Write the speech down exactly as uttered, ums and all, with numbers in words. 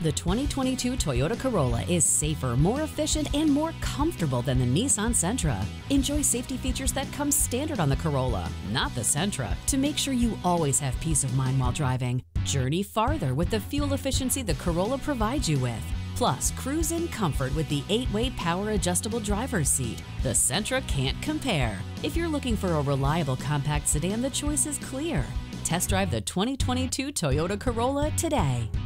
The twenty twenty-two Toyota Corolla is safer, more efficient, and more comfortable than the Nissan Sentra. Enjoy safety features that come standard on the Corolla, not the Sentra, to make sure you always have peace of mind while driving. Journey farther with the fuel efficiency the Corolla provides you with. Plus, cruise in comfort with the eight-way power-adjustable driver's seat. The Sentra can't compare. If you're looking for a reliable compact sedan, the choice is clear. Test drive the twenty twenty-two Toyota Corolla today.